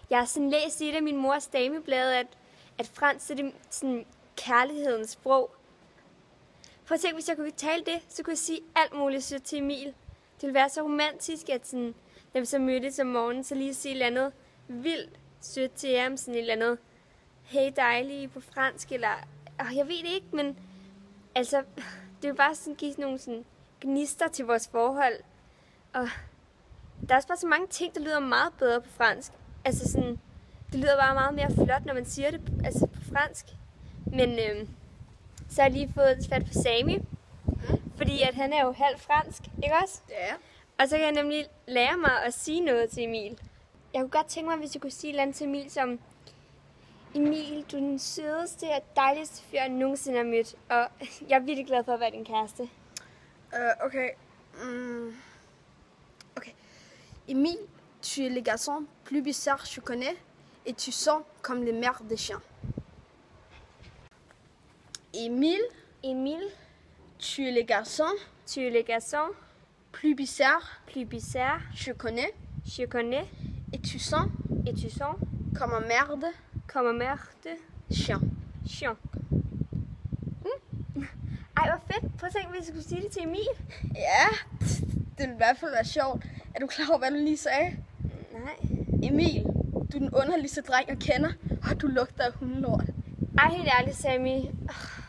Jeg har sådan læst i et af min mors dameblade, at fransk er det sådan kærlighedens sprog. For at tænke, hvis jeg kunne tale det, så kunne jeg sige alt muligt sødt til Emil. Det ville være så romantisk, at sådan, når vi så mødtes om morgenen, så lige sige et eller andet vildt sødt til ham. Sådan et eller andet, hey dejlige på fransk, eller jeg ved det ikke, men altså, det vil bare sådan give nogle sådan gnister til vores forhold. Og der er også bare så mange ting, der lyder meget bedre på fransk. Altså sådan, det lyder bare meget mere flot, når man siger det altså på fransk. Men så har jeg lige fået fat på Sami, fordi at han er jo halvt fransk, ikke også? Ja. Og så kan jeg nemlig lære mig at sige noget til Emil. Jeg kunne godt tænke mig, hvis jeg kunne sige et eller andet til Emil som: Emil, du er den sødeste og dejligste fyr, jeg nogensinde har mødt. Og jeg er virkelig glad for at være din kæreste. Okay. Okay. Emile, tu es le garçon plus bizarre je connais, et tu sens comme les mères des chiens. Emile, tu es le garçon plus bizarre je connais, et tu sens comme un merde chien. Ej, hvor fedt. Prøv at tænke, hvis jeg skulle sige det til Emil. Ja, det ville i hvert fald være sjovt. Er du klar over, hvad du lige sagde? Nej. Emil, du er den underligste dreng, jeg kender, og du lugter af hundelort. Ej, helt ærligt, Sami.